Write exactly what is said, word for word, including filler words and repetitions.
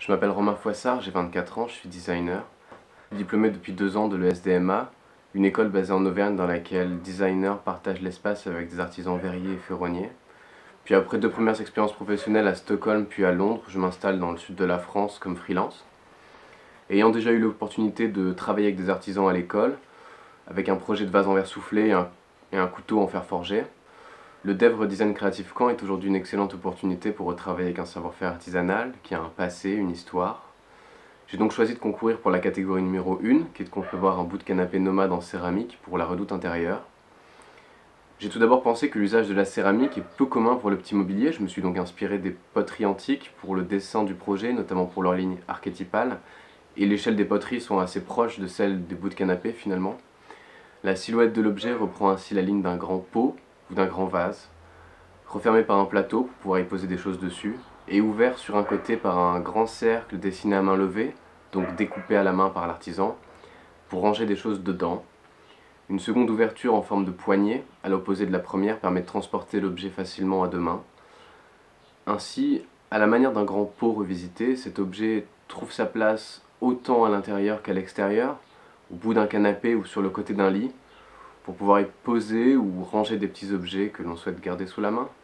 Je m'appelle Romain Foissard, j'ai vingt-quatre ans, je suis designer. Je suis diplômé depuis deux ans de l'E S D M A, une école basée en Auvergne dans laquelle designers partagent l'espace avec des artisans verriers et ferronniers. Puis après deux premières expériences professionnelles à Stockholm puis à Londres, je m'installe dans le sud de la France comme freelance. Ayant déjà eu l'opportunité de travailler avec des artisans à l'école, avec un projet de vase en verre soufflé et un, et un couteau en fer forgé, le Devre Design Creative Camp est aujourd'hui une excellente opportunité pour retravailler avec un savoir-faire artisanal qui a un passé, une histoire. J'ai donc choisi de concourir pour la catégorie numéro un, qui est de concevoir un bout de canapé nomade en céramique pour la redoute intérieure. J'ai tout d'abord pensé que l'usage de la céramique est peu commun pour le petit mobilier. Je me suis donc inspiré des poteries antiques pour le dessin du projet, notamment pour leur ligne archétypale. Et l'échelle des poteries sont assez proches de celle des bouts de canapé finalement. La silhouette de l'objet reprend ainsi la ligne d'un grand pot ou d'un grand vase, refermé par un plateau pour pouvoir y poser des choses dessus, et ouvert sur un côté par un grand cercle dessiné à main levée, donc découpé à la main par l'artisan, pour ranger des choses dedans. Une seconde ouverture en forme de poignée, à l'opposé de la première, permet de transporter l'objet facilement à deux mains. Ainsi, à la manière d'un grand pot revisité, cet objet trouve sa place autant à l'intérieur qu'à l'extérieur, au bout d'un canapé ou sur le côté d'un lit, pour pouvoir y poser ou ranger des petits objets que l'on souhaite garder sous la main.